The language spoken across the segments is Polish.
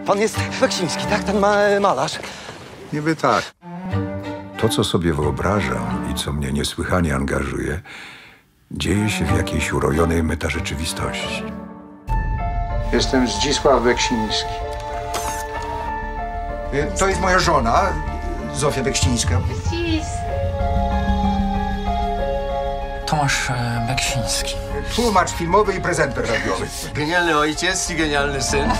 Pan jest Beksiński, tak? Ten malarz. Niby tak. To, co sobie wyobrażam i co mnie niesłychanie angażuje, dzieje się w jakiejś urojonej metarzeczywistości. Jestem Zdzisław Beksiński. To jest moja żona, Zofia Beksińska. Tomasz Beksiński. Tłumacz filmowy i prezenter radiowy. Genialny ojciec i genialny syn.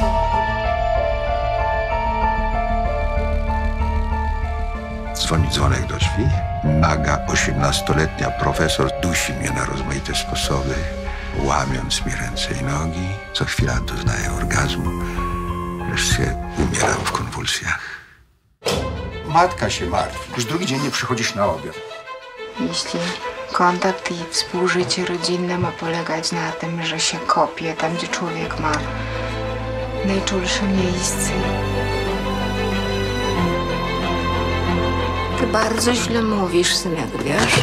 Dzwoni dzwonek do drzwi. Naga 18-letnia profesor dusi mnie na rozmaite sposoby, łamiąc mi ręce i nogi. Co chwila doznaję orgazmu. Wreszcie umieram w konwulsjach. Matka się martwi. Już drugi dzień nie przychodzisz na obiad. Jeśli kontakt i współżycie rodzinne ma polegać na tym, że się kopie tam, gdzie człowiek ma najczulsze miejsce. Ty bardzo źle mówisz, synek, wiesz?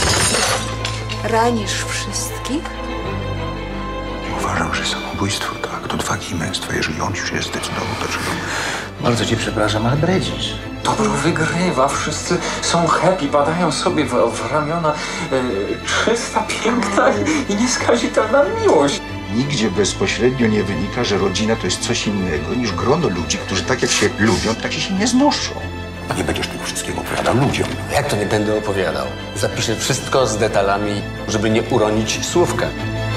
Ranisz wszystkich? Uważam, że samobójstwo to akt odwagi i męstwa. Jeżeli on już jest zdecydował, to czego? Bardzo cię przepraszam, ale bredzisz. Dobro wygrywa, wszyscy są happy, badają sobie w ramiona czysta, piękna i nieskazitelna miłość. Nigdzie bezpośrednio nie wynika, że rodzina to jest coś innego niż grono ludzi, którzy tak jak się lubią, tak się nie znoszą. Nie będziesz tego wszystkiego opowiadał ludziom. Jak to nie będę opowiadał? Zapiszę wszystko z detalami, żeby nie uronić słówka.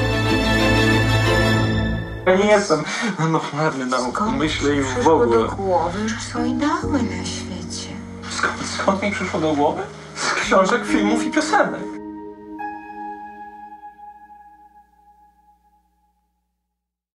Ja nie jestem normalny nauką, myślę i w ogóle. do głowy, że są ideały na świecie? Skąd mi przyszło do głowy? Z książek, filmów i piosenek.